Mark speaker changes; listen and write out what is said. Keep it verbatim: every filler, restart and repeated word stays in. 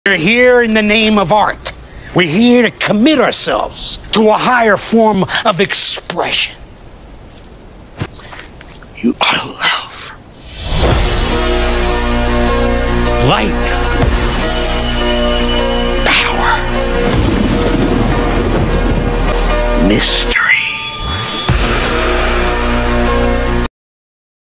Speaker 1: We're here in the name of art. We're here to commit ourselves to a higher form of expression. You are love. Light. Power. Mystery.